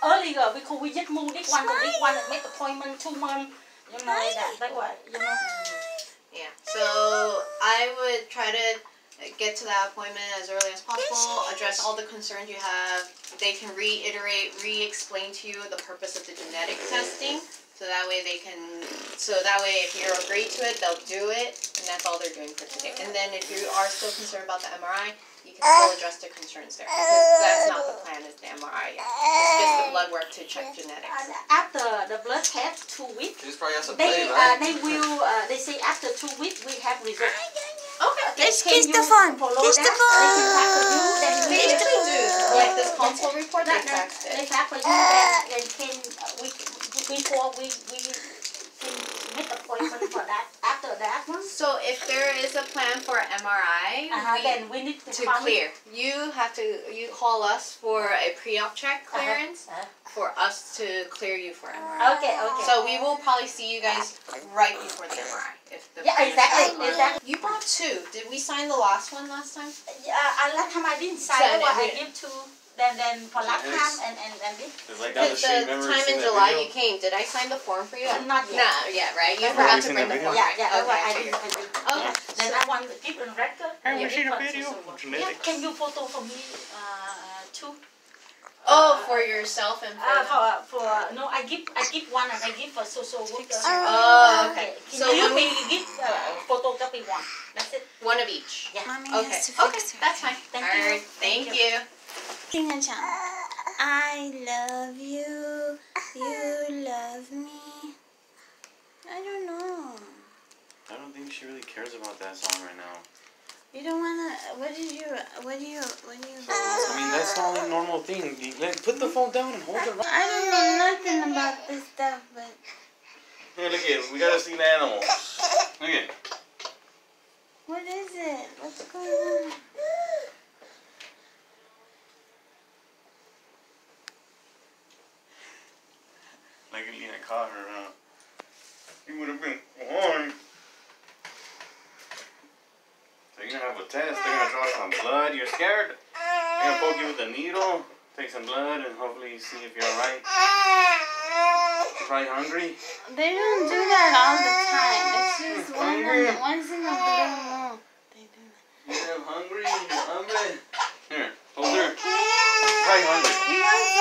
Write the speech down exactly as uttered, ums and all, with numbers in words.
earlier because we just moved this one to this one and make appointment two months. You know that that way. You know. Yeah. So I would try to get to that appointment as early as possible. Address all the concerns you have. They can reiterate, re-explain to you the purpose of the genetic testing. So that way they can, so that way if you're agreed to it, they'll do it, and that's all they're doing for today. And then if you are still concerned about the M R I, you can still address the concerns there, because that's not the plan, is the M R I yet. It's just the blood work to check genetics. After the blood test, two weeks, She's probably has to they, play, uh, right? they will, uh, they say after two weeks we have results. Okay. Let's kiss the phone. Kiss the phone. They usually do. Like this consult report, they faxed it. They fax for you, and can, we, before we, we can make appointment for that, after that one. So if there is a plan for M R I, Uh-huh, we, then we need to, to come. clear, you have to, you call us for a pre-op check clearance Uh-huh. for us to clear you for M R I. Okay, okay. So we will probably see you guys right before the M R I. If the Yeah, plan is exactly, set. exactly. You brought two. Did we sign the last one last time? Yeah, uh, last time I didn't sign So, it, I we- give to then then for last Yes. time and and and this. It's like down the The street, remember time we in seen that July video? you came, did I sign the form for you? Not yet. Not yet, right? You That's forgot right. to We bring seen the that form. Yeah, right? yeah, that's Okay, why I I didn't figured. send you. Okay. Yeah. Then So- I want to keep in record. Hey, Yeah, we seen a because video it's so- of Yeah, genetics. can you photo for me uh, too? Oh, for yourself and for... Uh, for for no, I give I give one and I give for social worker. Oh, okay. Can So you when we- maybe give uh, photocopy one? That's it. One of each. Yeah. Mommy Okay. has to Okay, fix her. that's fine. Thank All you. right. Thank Thank you. Sing a song. I love you. You love me. I don't know. I don't think she really cares about that song right now. You don't wanna. What did you? What do you? What do you? So, I mean, that's the only normal thing. You let, put the phone down and hold it right. I don't know nothing about this stuff, but Hey, look at it. We gotta see the animals. Look at it. what is it? What's going on? Luckily, I caught her, huh? He would have been on. So you're gonna have a test. They're gonna draw some blood. You're scared? They're gonna poke you with a needle, take some blood, and hopefully see if you're alright. You're probably hungry. They don't do that all the time. It's just one Hungry? in, once in a blue moon. They do that. You're hungry. You're hungry. Here, hold her. You're probably hungry. You want